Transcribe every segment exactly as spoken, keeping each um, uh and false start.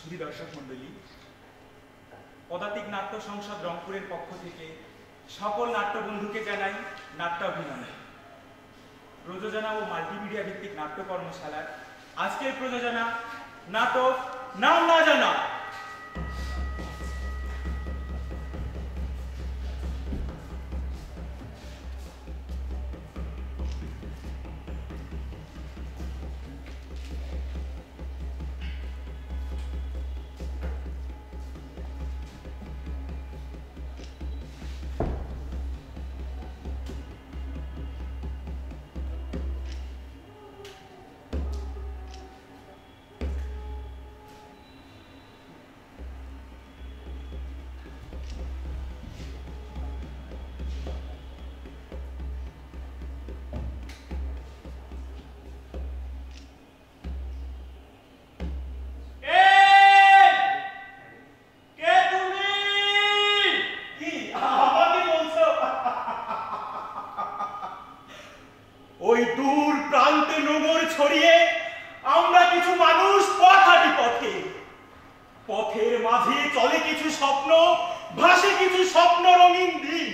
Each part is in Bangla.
সুধী দর্শক মণ্ডলী, পদাতিক নাট্য সংসদ রংপুরের পক্ষ থেকে সকল নাট্য বন্ধুকে জানাই নাট্যাভিনন্দন। প্রযোজনা ও মাল্টিমিডিয়া ভিত্তিক নাট্য কর্মশালার আজকের প্রযোজনা নাটক নাম না জানা। ওই দূর প্রান্তে নোঙর ছড়িয়ে আমরা কিছু মানুষ পথ হাঁটি পথে, পথের মাঝে চলে কিছু স্বপ্ন, ভাসে কিছু স্বপ্ন রঙিন দিন।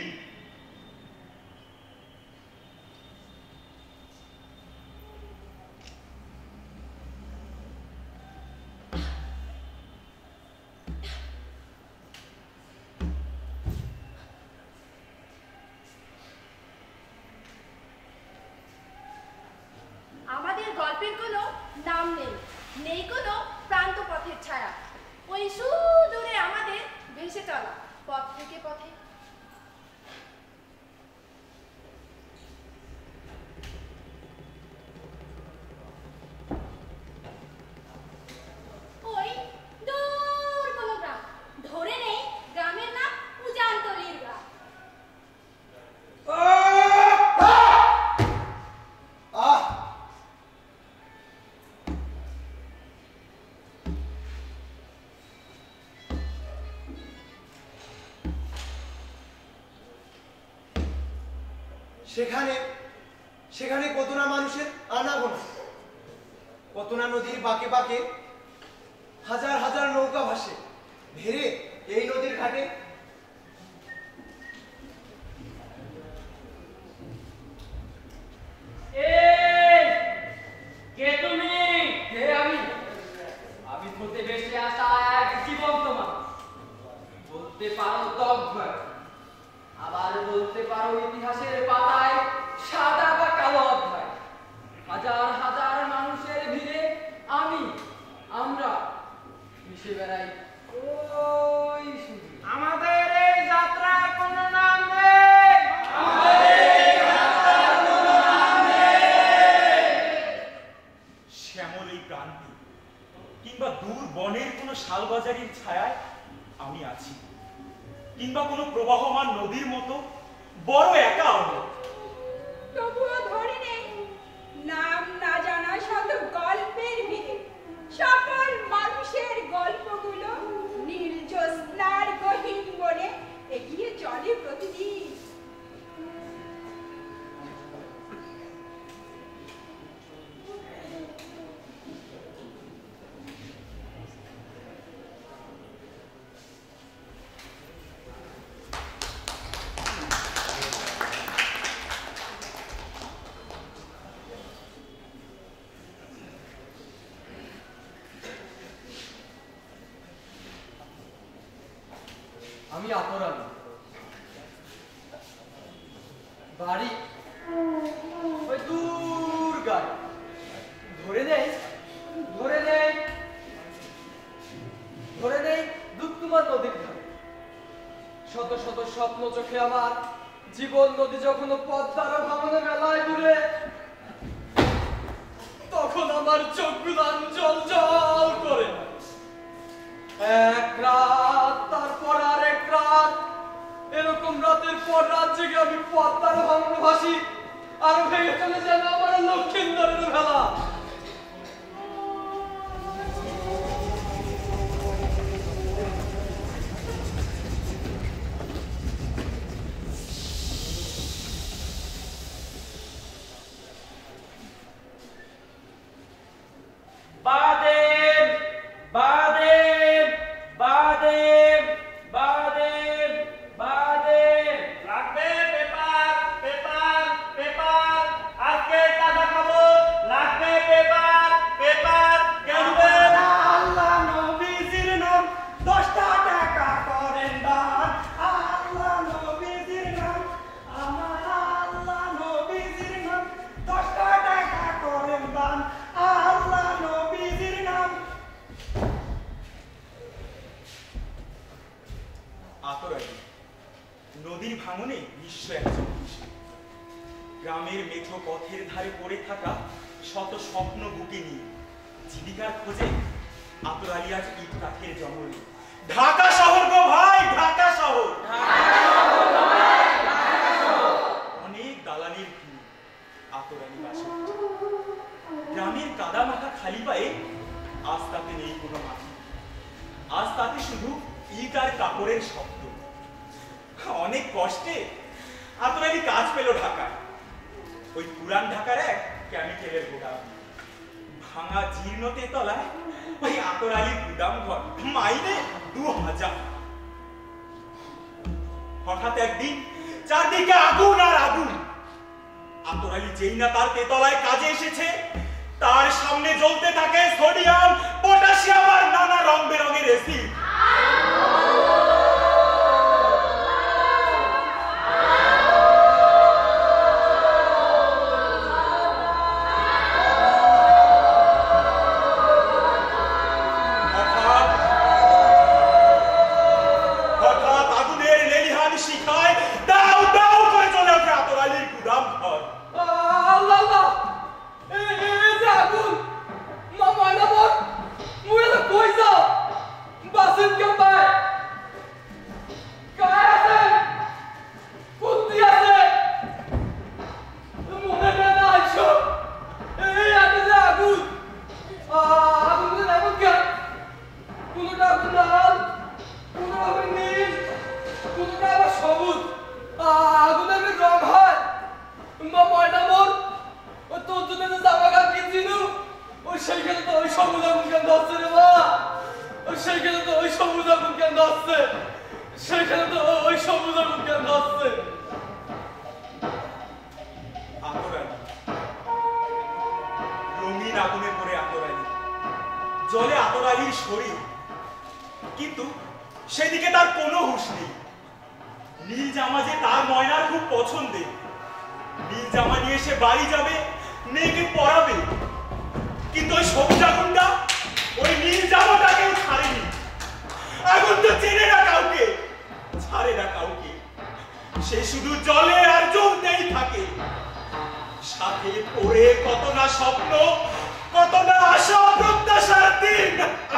আমাদের গল্পের কোনো নাম নেই, নেই কোনো প্রান্ত পথের ছায়া। ওই সুদূরে আমাদের ভেসে চলা পথ থেকে পথে। ওই দূর কোনো গ্রাম, ধরে নেই গ্রামের নাম উজানতলির গ্রাম। সেখানে সেখানে কত না মানুষের আনাগোনা, কত না নদীর বাঁকে বাঁকে হাজার হাজার নৌকা ভাসে ভেড়ে এই নদীর ঘাটে। কে তুমি? কে আমি? আমি বলতে বেশি আসা এক জীবন্ত মানুষ। বলতে পারো দগ্ধ, আবার বলতে পারো ইতিহাসের পাতায় সাদা বা কালো অধ্যায়। হাজার হাজার মানুষের ভিড়ে আমি আমরা মিশে বেড়াই। ওই শুধু আমাদের এই যাত্রার কোনো নাম নেই, আমাদের এই যাত্রার কোনো নাম নেই। শ্যামল এই প্রান্তে কিংবা দূর বনের কোনো শালবাজারির ছায়ায় আমি আছি, কিংবা কোনো প্রবাহমান নদীর মতো বড় একা হলো। তবুও ধরে নেই নাম না জানা শত গল্পের ভিড়ে সকল মানুষের গল্পগুলো নীল জ্যোৎস্নার গহীন বনে এগিয়ে চলে প্রতিদিন। আমি অপরাধী, বাড়ি ওই দূর গাড়ি। ধরে নেই ধরে নেই ধরে নেই দুধকুমার নদীর ধারে। শত শত স্বপ্ন চোখে আমার জীবন নদী যখন পদ্মার ভাঙনে মেলায় দূরে, তখন আমার চোখগুলো জল জল করে। এক রাত তারপর আর এক রাত, এরকম রাতের পর রাত জেগে আমি পদ্মার ভাঙনে ভাসি, আর ভেঙে চলে যেন আমার লক্ষ্মীন্দরের ভেলা। বাদেন বাদেন বিশ্ব একজন কিশোর। গ্রামের মেঠো পথের ধারে পড়ে থাকা শত স্বপ্ন বুকে নিয়ে জীবিকার খোঁজে আতর আলী আজ ইট কাঠের জঙ্গলে। ঢাকা শহর গো ভাই, ঢাকা শহর। অনেক দালানের ভিড় আতর আলী বাসা। গ্রামের কাদা মাখা খালি পায়ে আজ তাতে নেই কোনো মাটি, আজ তাতে শুধু ইট আর কাপড়ের শব্দ। অনেক কষ্টে আতর আলী কাজ পেল ঢাকায়, ওই পুরান ঢাকার এক কেমিক্যালের গোডাউন। ভাঙা জীর্ণ তেতলায় ওই আতর আলীর গুদাম ঘর, মাইনে দু হাজার। হঠাৎ একদিন চারদিকে আগুন আর আগুন। আতর আলী যেই না তার তেতলায় কাজে এসেছে, তার সামনে জ্বলতে থাকে সোডিয়াম, পটাশিয়াম আর নানা রং বেরঙের এসিড। জলে আতর আলীর শরীর, কিন্তু সেদিকে তার কোনো হুঁশ নেই। নীল জামা যে তার ময়নার খুব পছন্দের, নীল জামা নিয়ে সে বাড়ি যাবে, মেয়েকে পরাবে, কিন্তু ওই সবুজ আগুনটা ওই নীল জামাটাকেও ছাড়েনি। আগুন তো চেনে না কাউকে, ছাড়ে না কাউকে, সে শুধু জলে আর জ্বলতেই থাকে। সাথে পড়ে কত না স্বপ্ন, কত না আশা প্রত্যাশার দিন।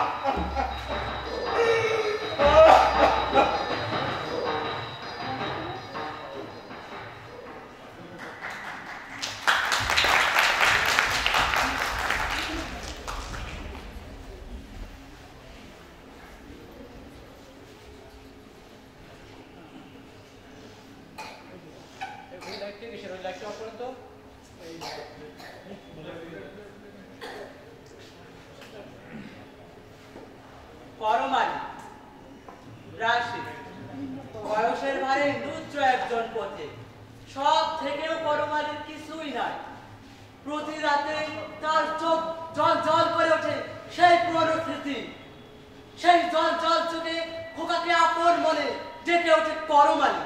পরমাণু রাশি বয়সের ভারে রুদ্র একজন পথে, সব থেকেও পরমাণুর কিছুই নাই। প্রতি রাতে তার চোখ জল জল করে ওঠে সেই পুরনো স্মৃতি। সেই জল জল চোখে খোকাকে আপন মনে ডেকে ওঠে পরমাণু।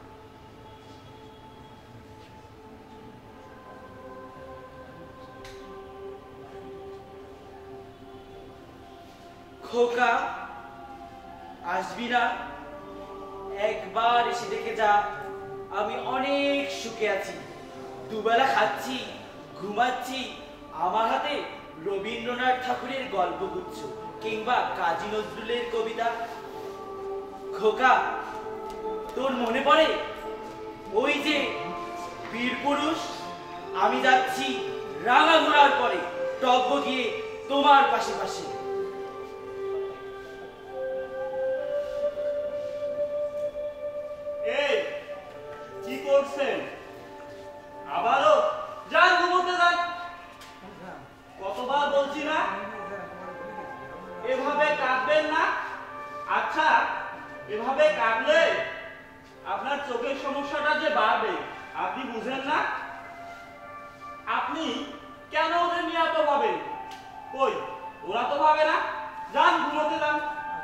খোকা, আসবি না? একবার এসে দেখে যা, আমি অনেক সুখে আছি। দুবেলা খাচ্ছি, ঘুমাচ্ছি, আমার হাতে রবীন্দ্রনাথ ঠাকুরের গল্পগুচ্ছ কিংবা কাজী নজরুলের কবিতা। খোকা, তোর মনে পড়ে ওই যে বীর পুরুষ? আমি যাচ্ছি রাঙা ঘোড়ার পরে টব্ব গিয়ে তোমার পাশে পাশে। কি করছেন? আবারও যান ঘুমোতে যান। কতবার বলছি না এভাবে কাঁদবেন না। আচ্ছা, এভাবে কাঁদলে আপনার চোখের সমস্যাটা যে বাড়বে আপনি বুঝেন না? আপনি কেন ওদের নিয়ে এত ভাবেন? কই, ওরা তো ভাবে না। যান ঘুমোতে যান।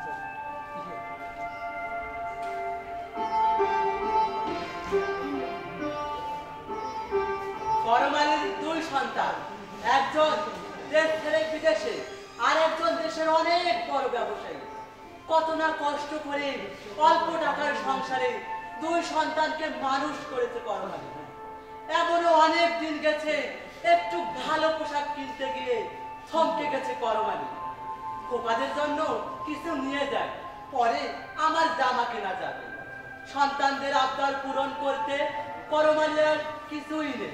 পরমাণুর দুই সন্তান, একজন দেশ ছেড়ে বিদেশে, আর একজন দেশের অনেক বড় ব্যবসায়ী। কত না কষ্ট করে অল্প টাকার সংসারে দুই সন্তানকে মানুষ করেছে করমালি। এমনও অনেক দিন গেছে একটু ভালো পোশাক কিনতে গিয়ে থমকে গেছে করমালি। খোকাদের জন্য কিছু নিয়ে যায়, পরে আমার জামা কেনা যাবে। সন্তানদের আবদার পূরণ করতে করমালি আর কিছুই নেই।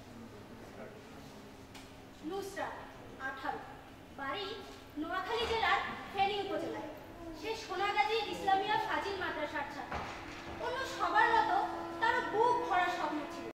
নুসরাত, আঠারো, বাড়ি নোয়াখালী জেলা